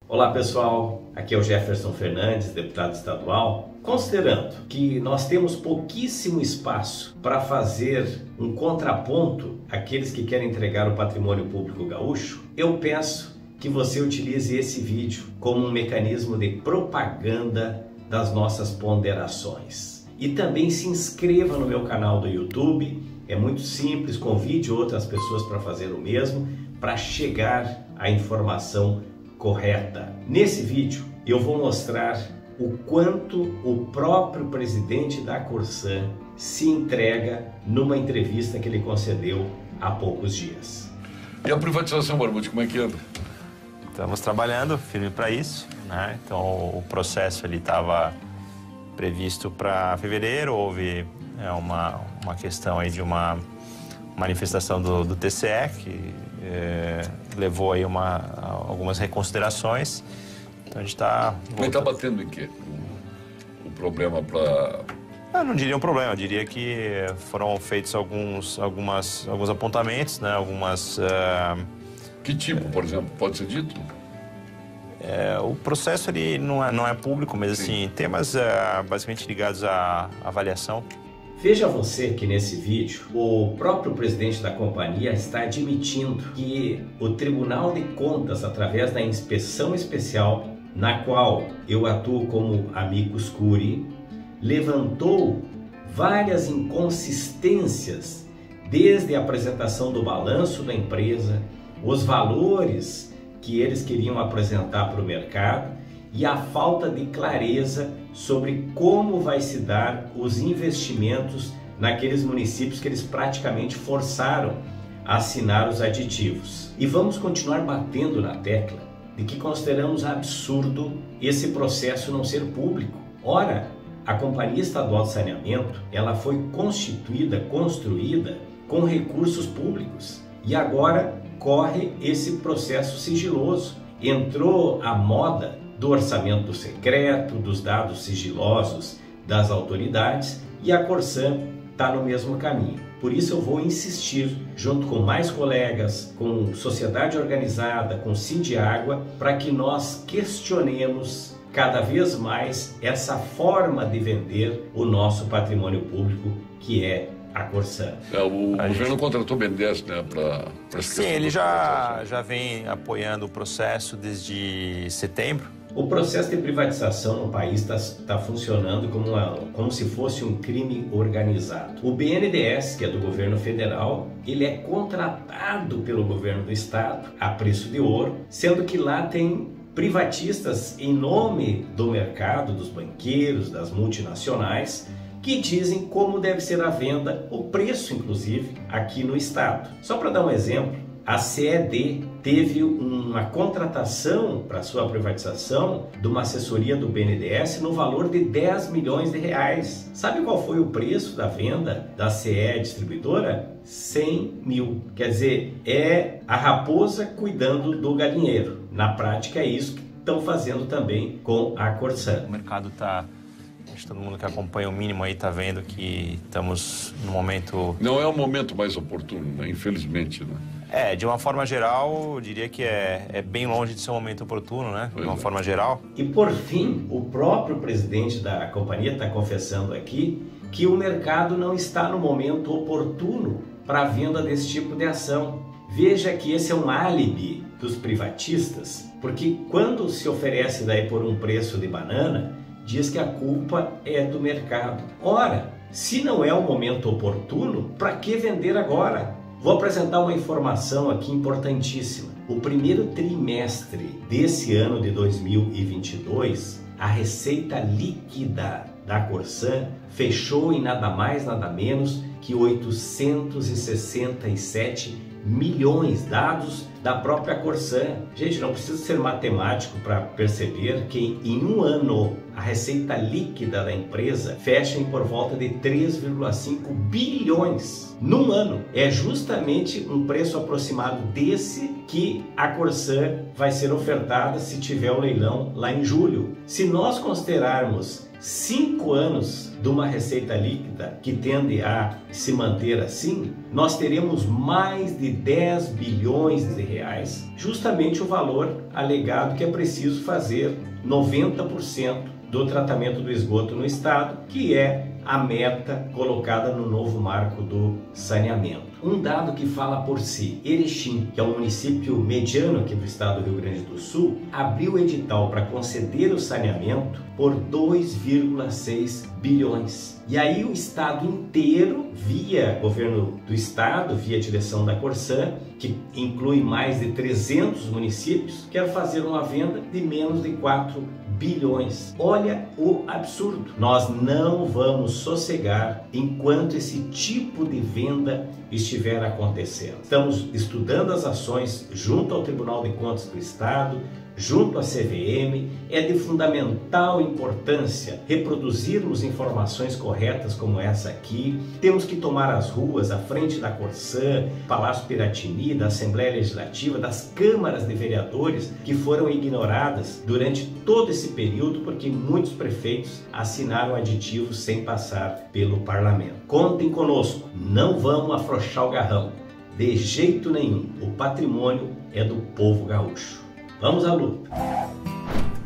Olá pessoal, aqui é o Jefferson Fernandes, deputado estadual. Considerando que nós temos pouquíssimo espaço para fazer um contraponto àqueles que querem entregar o patrimônio público gaúcho, eu peço que você utilize esse vídeo como um mecanismo de propaganda das nossas ponderações. E também se inscreva no meu canal do YouTube, é muito simples, convide outras pessoas para fazer o mesmo, para chegar à informação correta. Nesse vídeo eu vou mostrar o quanto o próprio presidente da Corsan se entrega numa entrevista que ele concedeu há poucos dias. E a privatização, Barbucci, como é que anda? Estamos trabalhando firme para isso, né? Então o processo ele estava previsto para fevereiro, houve uma questão aí de uma manifestação do TCE que levou aí algumas reconsiderações. Então a gente está... Mas está batendo em quê? O problema para... Eu não diria um problema, eu diria que foram feitos alguns apontamentos, né? Que tipo, por exemplo, pode ser dito? O processo ele não é público, mas assim, temas basicamente ligados à avaliação. Veja você que nesse vídeo o próprio presidente da companhia está admitindo que o Tribunal de Contas, através da inspeção especial, na qual eu atuo como amicus curiae, levantou várias inconsistências desde a apresentação do balanço da empresa, os valores que eles queriam apresentar para o mercado e a falta de clareza sobre como vai se dar os investimentos naqueles municípios que eles praticamente forçaram a assinar os aditivos. E vamos continuar batendo na tecla de que consideramos absurdo esse processo não ser público. Ora, a Companhia Estadual de Saneamento, ela foi construída com recursos públicos e agora corre esse processo sigiloso. Entrou a moda do orçamento secreto, dos dados sigilosos das autoridades, e a Corsan está no mesmo caminho. Por isso eu vou insistir, junto com mais colegas, com sociedade organizada, com Sindiágua, para que nós questionemos cada vez mais essa forma de vender o nosso patrimônio público, que é a Corsan. O governo contratou BNDES, né, para... Sim, ele já vem apoiando o processo desde setembro. O processo de privatização no país está funcionando como se fosse um crime organizado. O BNDES, que é do governo federal, ele é contratado pelo governo do estado a preço de ouro, sendo que lá tem privatistas em nome do mercado, dos banqueiros, das multinacionais, que dizem como deve ser a venda, o preço inclusive, aqui no estado. Só para dar um exemplo, a CED teve uma contratação para sua privatização de uma assessoria do BNDES no valor de 10 milhões de reais. Sabe qual foi o preço da venda da CE distribuidora? 100 mil. Quer dizer, é a raposa cuidando do galinheiro. Na prática é isso que estão fazendo também com a Corsan. O mercado está... Todo mundo que acompanha o mínimo aí está vendo que estamos no momento... Não é o momento mais oportuno, né? Infelizmente, né? De uma forma geral, eu diria que é bem longe de ser um momento oportuno, né? De uma forma geral. E por fim, o próprio presidente da companhia está confessando aqui que o mercado não está no momento oportuno para a venda desse tipo de ação. Veja que esse é um álibi dos privatistas, porque quando se oferece daí por um preço de banana, diz que a culpa é do mercado. Ora, se não é o momento oportuno, para que vender agora? Vou apresentar uma informação aqui importantíssima. O primeiro trimestre desse ano de 2022, a receita líquida da Corsan fechou em nada mais, nada menos que 867 milhões, dados da própria Corsan. Gente, não precisa ser matemático para perceber que em um ano a receita líquida da empresa fecha em por volta de 3,5 bilhões num ano. É justamente um preço aproximado desse que a Corsan vai ser ofertada se tiver o leilão lá em julho. Se nós considerarmos 5 anos de uma receita líquida que tende a se manter assim, nós teremos mais de 10 bilhões de reais, justamente o valor alegado que é preciso fazer 90% do tratamento do esgoto no estado, que é a meta colocada no novo marco do saneamento. Um dado que fala por si: Erechim, que é um município mediano aqui do estado do Rio Grande do Sul, abriu o edital para conceder o saneamento por 2,6 bilhões. E aí o estado inteiro, via governo do estado, via direção da Corsan, que inclui mais de 300 municípios, quer fazer uma venda de menos de 4 bilhões. Olha o absurdo. Nós não vamos sossegar enquanto esse tipo de venda estiver acontecendo. Estamos estudando as ações junto ao Tribunal de Contas do Estado, junto à CVM. É de fundamental importância reproduzirmos informações corretas como essa aqui. Temos que tomar as ruas à frente da Corsan, Palácio Piratini, da Assembleia Legislativa, das câmaras de vereadores, que foram ignoradas durante todo esse período porque muitos prefeitos assinaram aditivos sem passar pelo parlamento. Contem conosco, não vamos afrouxar o garrão, de jeito nenhum. O patrimônio é do povo gaúcho. Vamos à luta!